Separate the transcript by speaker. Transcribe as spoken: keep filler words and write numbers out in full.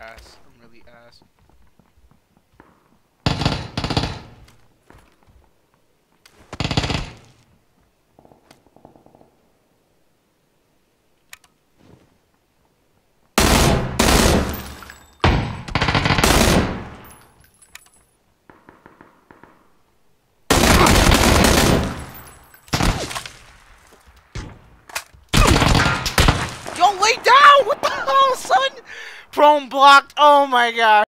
Speaker 1: ass. I'm really ass. Yo, lay down! What the hell, son? Prone blocked. Oh my god.